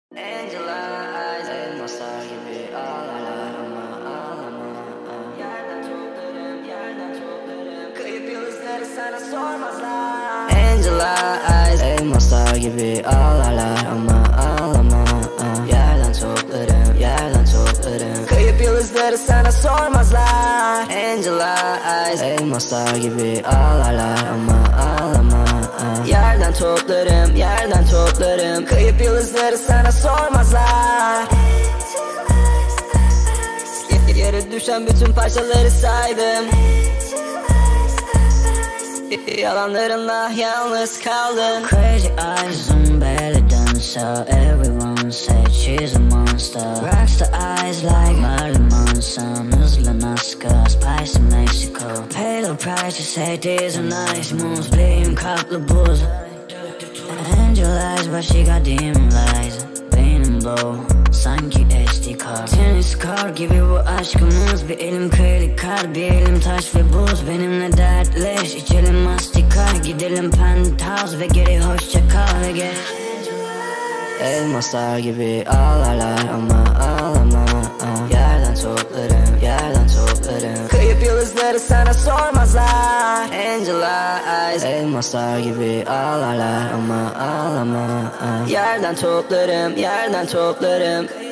Elmaslar gibi ağlar ama ağlama. Yerden toplarım, yerden toplarım. Kayıp yıldızları sana sormazlar. Elmaslar gibi ağlarlar ama ağlama. Yerden toplarım, yerden toplarım. Kayıp yıldızları sana sormazlar. Elmaslar gibi ağlarlar ama ağlama. Yerden toplarım, yerden toplarım. Kayıp yıldızları sana sormazlar. Yere düşen bütün parçaları saydım. Yalanlarınla yalnız kaldım. Crazy eyes on belly dancer. Everyone said she's a monster. Rocks the eyes like Marilyn Manson. Hızlı NASCAR, spicy Mexico. Pay the price to say these are nice moves. Playing kaplı buz. Angel eyes but she got demon lies. Benim blow sanki SD card. Tenis kar gibi bu aşkımız. Bir elim kredi kart, bir elim taş ve buz. Benimle dertleş, içelim mastikar. Gidelim penthouse ve geri hoşça kal ve gel. Elmaslar gibi ağlarlar ama ağlama. Yerden toplarım, yerden toplarım. Kayıp yıldızları sana sormazlar. Elmaslar gibi ağlarlar ama ağlama. Yerden toplarım, yerden toplarım.